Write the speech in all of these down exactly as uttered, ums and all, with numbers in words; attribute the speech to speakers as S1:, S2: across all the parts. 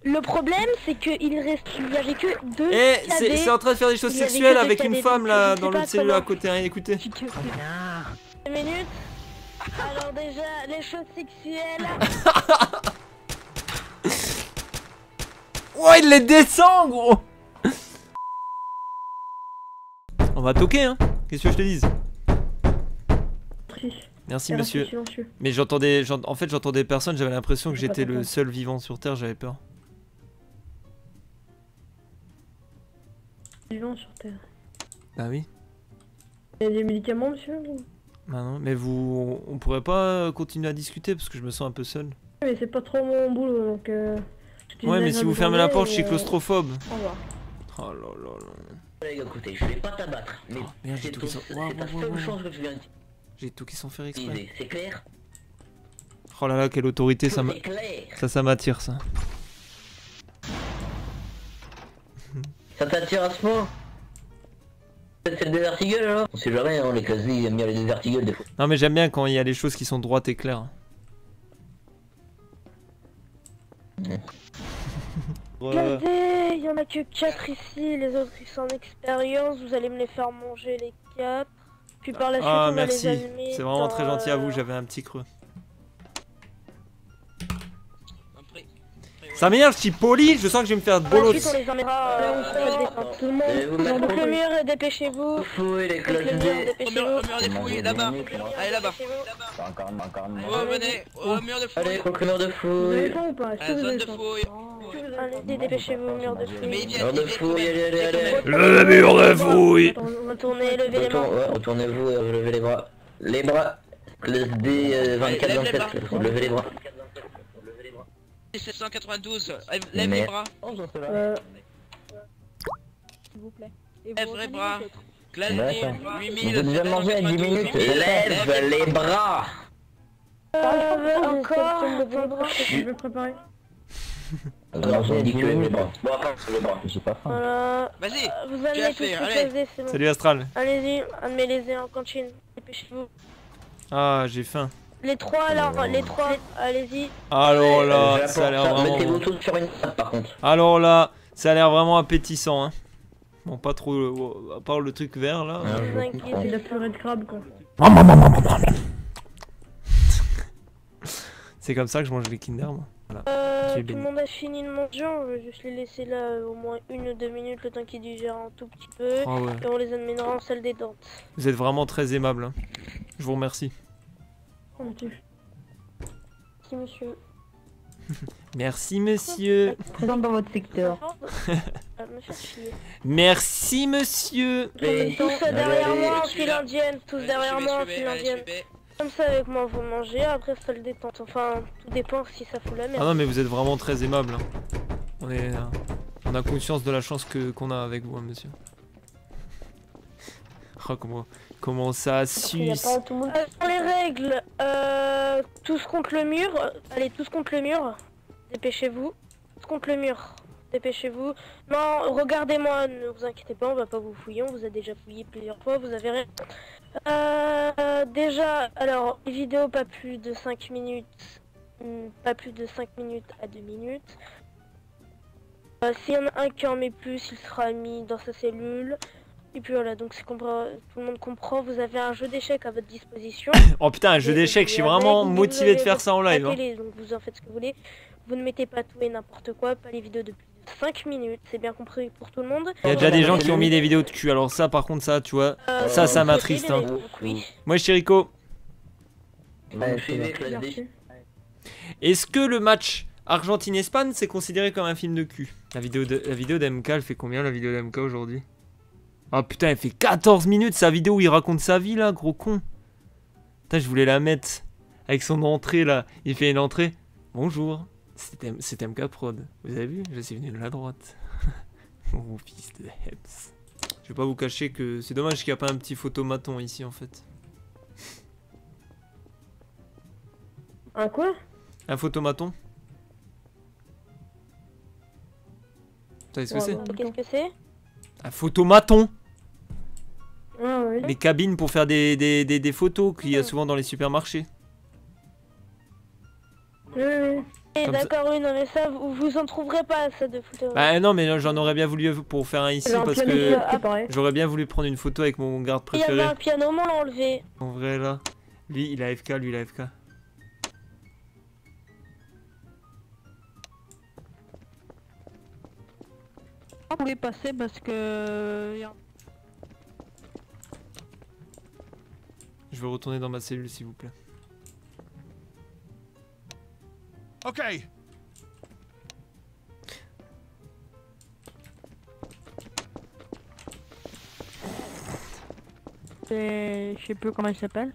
S1: Le problème, c'est qu'il reste, il y avait que deux.
S2: Eh, c'est en train de faire des choses sexuelles avec une femme là dans l'autre cellule à côté. Hein, écoutez.
S1: Deux minutes. Alors déjà, les choses sexuelles.
S2: Oh, il les descend, gros. On va toquer, hein. Qu'est-ce que je te dise? Merci, monsieur. Mais j'entendais, en fait, j'entendais personne. J'avais l'impression que j'étais le seul vivant sur Terre. J'avais peur.
S3: Vivant sur Terre.
S2: Bah oui.
S3: Il y a des médicaments, monsieur?
S2: Bah non, mais vous, on pourrait pas continuer à discuter parce que je me sens un peu seul.
S3: Mais c'est pas trop mon boulot, donc. Euh,
S2: ouais, mais si vous fermez la porte, je suis claustrophobe.
S3: Au revoir.
S2: Oh là là là.
S4: Les gars, écoutez, je vais pas t'abattre, mais
S2: oh, merde,
S4: c'est
S2: tout sans...
S4: ta
S2: wow, wow,
S4: seule
S2: wow.
S4: chance que tu viens de
S2: j'ai tout qui sans faire exprès.
S4: c'est clair?
S2: Oh là là, quelle autorité, ça ça, ça m'attire ça.
S4: Ça t'attire à ce point? C'est le désertigueule alors? On sait jamais, hein, les casiers ils aiment bien les désertigueules des fois.
S2: Non mais j'aime bien quand il y a les choses qui sont droites et claires.
S1: Mmh. Regardez, il y en a que quatre ici, les autres ils sont en expérience, vous allez me les faire manger les quatre. Puis par la suite
S2: ah,
S1: on
S2: merci.
S1: va les allumer.
S2: C'est vraiment
S1: dans,
S2: très gentil à vous,
S1: euh...
S2: j'avais un petit creux. Ça m'énerve, je suis poli, je sens que je vais me faire de bolos.
S1: Ensuite on les emmènera, euh, on se détend. Tout le monde, boucle le mur, dépêchez-vous.
S4: Fouille les cloches
S1: de
S4: dépêchez-vous.
S5: Au mur des fouilles, là-bas. Allez là-bas.
S4: Encore, encore,
S5: Oh, venez, au mur de fouille.
S4: Allez, contre le mur de
S3: Vous
S4: fouille.
S3: avez faim ou pas?
S5: La zone de fouille.
S1: Allez, dépêchez-vous, mur de fouille.
S5: Mais il vient,
S4: Mur de
S5: il vient,
S4: fouille, allez, allez, allez.
S2: Le mur de fouille.
S1: Retournez, levez les mains.
S4: Ouais, retournez-vous et levez les bras. Les bras. Classe D vingt-quatre vingt-sept, levez les bras.
S5: sept cent quatre-vingt-douze, lève les bras.
S3: Euh...
S1: S'il vous plaît.
S5: Lève les bras. Classe
S4: Ouais,
S5: D
S4: ça.
S5: huit
S4: Vous
S5: mille
S4: êtes déjà mangé à dix minutes. Lève les bras.
S1: Euh, encore vos bras.
S3: Je vais préparer.
S4: Non, j'ai dit que les bras. Bon, après, les bras. J'ai pas faim.
S1: Voilà.
S5: Vas-y.
S1: Vous
S5: Tu vas
S1: amenez tout
S5: faire,
S1: ce
S5: allez.
S1: que c'est bon.
S2: Salut Astral.
S1: Allez-y, amenez-les en cantine. Dépêchez-vous.
S2: Ah, j'ai faim.
S1: Les trois alors, les trois, allez-y.
S2: Alors là, ça a l'air vraiment...
S4: Mettez-vous tous sur une table par contre.
S2: Alors là, ça a l'air vraiment appétissant, hein. Bon, pas trop, euh, à part le truc vert là.
S4: Ah,
S1: Ne vous inquiétez
S3: C'est la purée de crabe, quoi.
S2: C'est comme ça que je mange les Kinder, moi. Voilà.
S1: Euh,
S2: Tu es
S1: tout le
S2: béni.
S1: monde a fini de manger, on va juste les laisser là euh, au moins une ou deux minutes, le temps qu'ils digèrent un tout petit peu.
S2: Ah ouais.
S1: Et on les amènera en salle des dents.
S2: Vous êtes vraiment très aimable, hein. Je vous remercie.
S3: Merci,
S1: monsieur.
S2: Merci monsieur.
S3: Présente dans votre secteur.
S1: Ah, me faire chier.
S2: Merci monsieur.
S4: Et-
S1: Tous
S4: Allez,
S1: derrière
S4: allez.
S1: moi en
S5: Je suis là.
S1: finlandienne, tous derrière moi en finlandienne. Comme ça avec moi vous mangez, après ça le détente. Enfin, tout dépend si ça fout la merde.
S2: Ah non mais vous êtes vraiment très aimable, hein. On est, euh, on a conscience de la chance que qu'on a avec vous, hein, monsieur. Oh comment, comment ça
S1: Il y a
S2: suce.
S1: pas tout le monde. Euh, pour les règles, euh, tous contre le mur. Allez, tous contre le mur. Dépêchez-vous. Tous contre le mur. Dépêchez-vous. Non, regardez-moi, ne vous inquiétez pas, on va pas vous fouiller. On vous a déjà fouillé plusieurs fois, vous avez rien. Euh, déjà, alors, les vidéos pas plus de cinq minutes. hmm, Pas plus de cinq minutes à deux minutes. Euh, S'il y en a un qui en met plus, il sera mis dans sa cellule. Et puis voilà, donc c'est comprend, tout le monde comprend, vous avez un jeu d'échecs à votre disposition.
S2: Oh putain, un jeu
S1: Et-
S2: d'échecs, je suis
S1: et
S2: vraiment
S1: avec,
S2: motivé
S1: vous
S2: de
S1: avez
S2: faire ça en
S1: votre
S2: live, hein.
S1: télé, donc vous en faites ce que vous voulez. Vous ne mettez pas tout et n'importe quoi, pas les vidéos de plus de cinq minutes, c'est bien compris pour tout le monde.
S2: Il y a déjà des gens qui ont mis des vidéos de cul, alors ça par contre ça, tu vois,
S1: Euh,
S2: ça, ça
S1: vous
S2: m'attriste,
S1: souhaitez,
S2: hein.
S1: donc oui.
S2: Moi Chirico,
S4: Ouais, suivez, classe D.
S2: est-ce que le match Argentine-Espagne c'est considéré comme un film de cul? La vidéo de la vidéo d'M K, elle fait combien la vidéo d'M K aujourd'hui? Ah putain, elle fait quatorze minutes sa vidéo où il raconte sa vie là, gros con. Putain, je voulais la mettre avec son entrée là. Il fait une entrée. Bonjour, c'est M K Prod. Vous avez vu? Je suis venu de la droite. Mon fils de Heps. Je vais pas vous cacher que c'est dommage qu'il n'y a pas un petit photomaton ici en fait.
S3: Un quoi?
S2: Un photomaton? Vous savez ce que
S3: Ouais,
S2: c'est?
S3: ouais.
S1: Qu'est-ce que c'est?
S2: Un photomaton!
S3: Ah oui.
S2: Les cabines pour faire des, des, des, des photos qu'il y a souvent dans les supermarchés.
S3: Oui, oui.
S1: Et
S2: Comme ça-
S1: d'accord, oui, non mais ça, vous, vous en trouverez pas ça de photos.
S2: Bah non, mais j'en aurais bien voulu pour faire un ici
S3: J'ai un
S2: parce
S3: piano
S2: que
S3: qui apparaît.
S2: j'aurais bien voulu prendre une photo avec mon garde
S1: Il y avait
S2: préféré.
S1: un piano, mais on l'a enlevé.
S2: En vrai là, lui il a F K, lui il a F K.
S6: Vous pouvez passer parce que...
S2: Je vais retourner dans ma cellule s'il vous plaît.
S7: Okay.
S6: Je sais plus comment il s'appelle.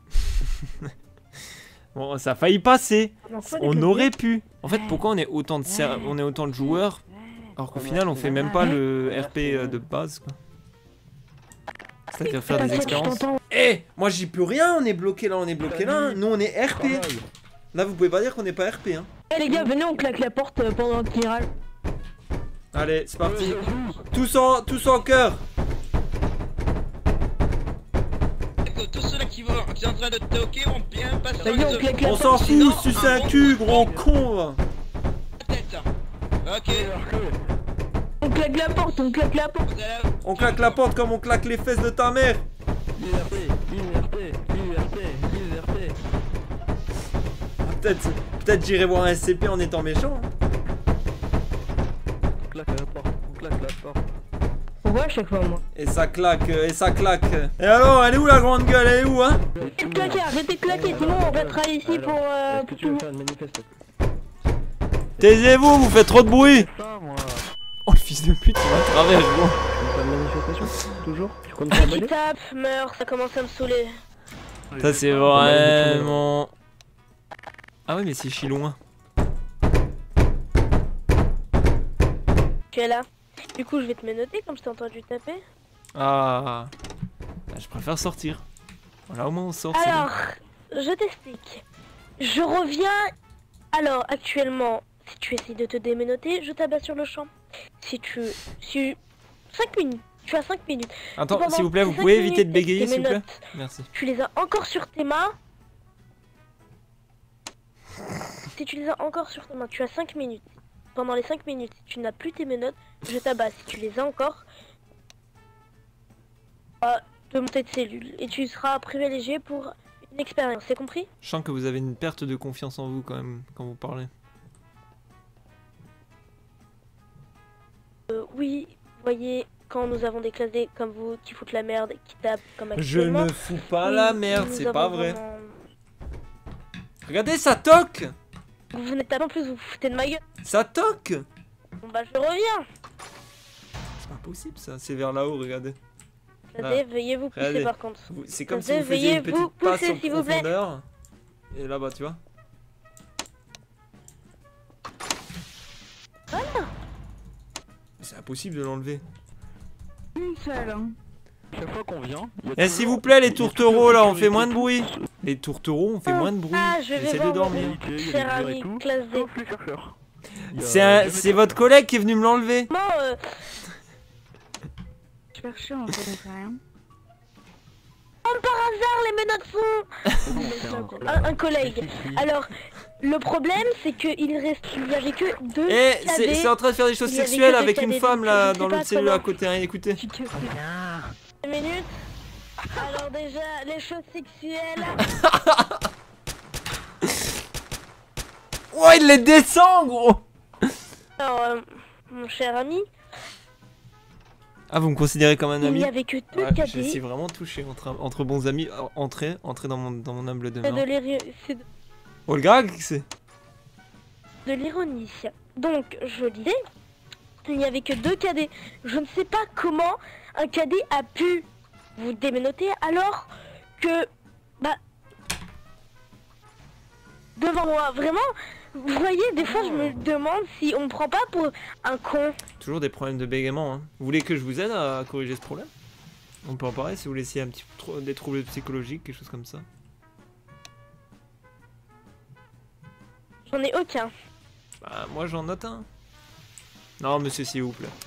S2: Bon, ça a failli passer.
S3: Alors, quoi,
S2: On
S3: les
S2: aurait pu. En fait, pourquoi on est autant de ser- on est autant de joueurs alors qu'au final on fait même pas le R P euh, de base quoi. C'est-à-dire faire des expériences. Eh, moi j'y peux rien, on est bloqué là, on est bloqué là. hein. Nous on est R P. Là vous pouvez pas dire qu'on est pas R P hein.
S6: Eh les gars, venez, on claque la porte euh, pendant le tirage.
S2: Allez, c'est parti. Tous en tous en cœur.
S5: Tous ceux-là qui, vont, qui sont en train de toquer vont bien passer
S6: Vas-y, on claque la
S2: On
S6: porte.
S2: s'en
S5: sinon,
S2: fout, suce
S5: un
S2: un
S5: bon
S2: cul,
S5: coup de
S2: gros
S5: poing.
S2: con. va.
S5: Tête. Ok.
S6: On claque la porte, on claque la porte.
S5: Vous allez-
S2: On claque la porte comme on claque les fesses de ta mère.
S8: Liberté, liberté, liberté, liberté.
S2: Peut-être peut-être j'irai voir un S C P en étant méchant. hein.
S8: On claque la porte, on claque la porte.
S6: Pourquoi à chaque fois moi?
S2: Et ça claque, euh, et ça claque. Et alors, elle est où la grande gueule? Elle est où hein?
S6: Arrêtez de claquer, arrêtez de claquer, sinon on restera ici
S8: Alors,
S6: pour... Euh,
S8: Est-ce que tu veux faire une manifestation?
S2: Taisez-vous, vous faites trop de bruit.
S8: Ça, moi.
S2: Oh le fils de pute, il va à travers gros.
S8: Tu veux faire une manifestation? Toujours? Tu comptes faire
S1: Qui
S8: abonner?
S1: tape, meurt, ça commence à me saouler.
S2: Ça c'est vraiment... Ah oui mais c'est chi loin.
S1: Tu es là. Du coup, je vais te menotter comme je t'ai entendu taper.
S2: Ah. Bah, je préfère sortir. Voilà au moins on sort. c'est bon.
S1: Alors, je t'explique. Je reviens. Alors, actuellement, si tu essayes de te déménoter, je t'abats sur le champ. Si tu... Si... cinq minutes. Tu as cinq minutes.
S2: Attends,
S1: Pendant
S2: s'il vous plaît, vous
S1: cinq
S2: pouvez
S1: minutes,
S2: éviter de bégayer
S1: tes
S2: s'il vous plaît?
S1: menottes,
S2: Merci.
S1: Tu les as encore sur tes mains. Si tu les as encore sur tes mains, tu as cinq minutes. Pendant les cinq minutes, si tu n'as plus tes menottes, je t'abats. Si tu les as encore, euh, de monter de cellule. Et tu seras privilégié pour une expérience, c'est compris?
S2: Je sens que vous avez une perte de confiance en vous quand même quand vous parlez.
S1: Euh, oui, vous voyez, quand nous avons des classes D comme vous qui foutent la merde, qui tapent comme
S2: Je
S1: actuellement.
S2: ne fous pas
S1: oui,
S2: la merde,
S1: nous
S2: c'est
S1: avons
S2: pas vrai.
S1: vraiment-
S2: Regardez, ça toque.
S1: Vous venez de taper en plus, vous vous foutez de ma gueule.
S2: Ça toque.
S1: Bon bah je reviens.
S2: C'est pas possible ça, c'est vers là-haut, regardez.
S1: Classes D, veuillez vous pousser
S2: Regardez.
S1: par contre.
S2: Vous- C'est comme si
S1: Veuillez
S2: vous faisiez une
S1: vous
S2: petite passe
S1: pousser,
S2: en
S1: s'il vous plaît.
S2: profondeur. Et là-bas, tu vois. C'est impossible de l'enlever.
S6: Une seule. Hein.
S8: Chaque fois qu'on vient. il y a
S2: Eh
S8: toujours-
S2: s'il vous plaît, les
S8: il y a
S2: tourtereaux
S8: toujours
S2: là, on
S8: des
S2: fait moins de
S8: sécurités.
S2: bruit. Les tourtereaux, on fait moins de bruit.
S1: Ah, je vais
S2: J'essaie de
S1: voir
S2: dormir.
S1: mon
S8: Il y a des
S1: cher
S8: murs et
S1: ami,
S8: tout.
S1: classe D.
S8: Sauf les chercheurs. Il y a
S2: C'est un-
S8: jamais
S2: c'est
S8: de-
S2: votre collègue qui est venu me l'enlever.
S1: Comment euh,
S6: Je cherchais, on connaît rien.
S1: comme par hasard les menottes sont
S8: Non, c'est un-
S1: un, un collègue.
S8: Si, si.
S1: Alors, le problème c'est qu'il reste, il y avait que deux
S2: Eh, c'est
S1: cadets.
S2: c'est en train de faire des choses
S1: Il y avait
S2: sexuelles
S1: que des
S2: avec une
S1: cadets,
S2: femme
S1: donc
S2: là
S1: je sais
S2: dans
S1: pas
S2: l'autre cellule à
S1: comment-
S2: côté. Hein, écoutez.
S1: Deux minutes. Alors déjà, les choses sexuelles.
S2: Oh, il les descend, gros.
S1: Alors, euh, mon cher ami,
S2: Ah, vous me considérez comme un
S1: il
S2: ami?
S1: n'y avait que deux
S2: Ouais, je
S1: cadets.
S2: suis vraiment touché entre, entre bons amis. Euh, Entrez, entrez dans mon, dans mon humble
S1: C'est
S2: demeure.
S1: de l'iri- c'est de-
S2: Oh, le gars, c'est.
S1: de l'ironie. Donc, je disais, il n'y avait que deux cadets. Je ne sais pas comment un cadet a pu vous déménoter alors que, bah, devant moi, vraiment, vous voyez, des fois je me demande si on me prend pas pour un con.
S2: Toujours des problèmes de bégaiement. Hein. Vous voulez que je vous aide à corriger ce problème? On peut en parler si vous laissez un petit peu des troubles psychologiques, quelque chose comme ça.
S1: J'en ai aucun.
S2: Bah, moi j'en note un. Non, monsieur, s'il vous plaît.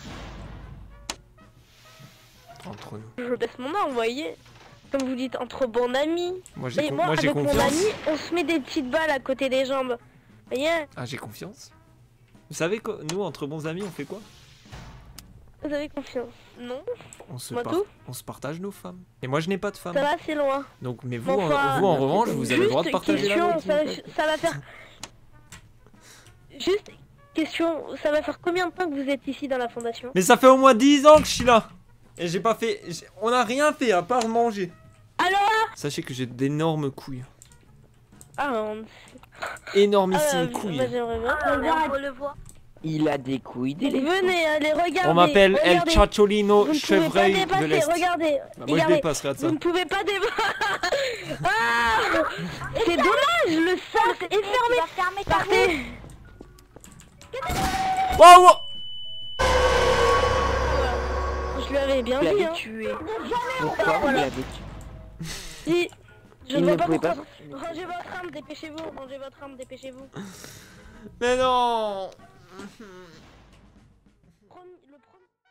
S2: Entre nous.
S1: Je baisse mon nom, vous voyez. Comme vous dites, entre bons amis.
S2: Moi j'ai
S1: Et
S2: con-
S1: moi,
S2: moi, j'ai
S1: avec mon
S2: confiance.
S1: ami, on se met des petites balles à côté des jambes. Voyez,
S2: Ah, j'ai confiance. Vous savez quoi, nous, entre bons amis, on fait quoi?
S1: vous avez confiance. Non,
S2: On se,
S1: Moi
S2: par-
S1: tout
S2: on se partage nos femmes. Et moi, je n'ai pas de femme.
S1: ça va assez loin.
S2: Donc, mais vous,
S1: Bon,
S2: en,
S1: enfin,
S2: vous, en revanche, vous avez le droit de
S1: Juste
S2: partager la
S1: question,
S2: vôtre.
S1: ça, ça va faire... Juste question, ça va faire combien de temps que vous êtes ici dans la fondation?
S2: Mais ça fait au moins dix ans que je suis là. Et j'ai pas fait... j'ai- On n'a rien fait à part manger.
S1: Alors
S2: Sachez que j'ai d'énormes couilles.
S1: Ah, on...
S2: Énormissimes
S1: ah,
S2: couilles.
S1: bah, j'aimerais bien.
S6: On le voit.
S8: Il a des couilles d'éléphant.
S1: Venez, allez, regardez.
S2: On m'appelle El
S1: regardez.
S2: Chacholino
S1: Vous ne pouvez pas
S2: Chevreuil de
S1: dépasser,
S2: l'Est.
S1: regardez.
S2: Bah, moi je
S1: regardez.
S2: dépasse, regarde ça.
S1: Vous ne pouvez pas dépasser. Ah, c'est dommage, le sas est fermé.
S6: Fermez ta
S1: Partez.
S2: Wow, wow.
S1: Je lui avais bien
S8: Il
S1: dit,
S8: l'avait
S1: hein.
S8: tué. Pourquoi vous l'avez tué?
S1: Si. Je
S8: Il
S1: ne vois
S8: ne
S1: pas
S8: pouvait
S1: pourquoi.
S8: pas.
S1: Rangez votre arme, dépêchez-vous. Rangez votre arme, dépêchez-vous.
S2: Mais non.
S1: Premier- le premier-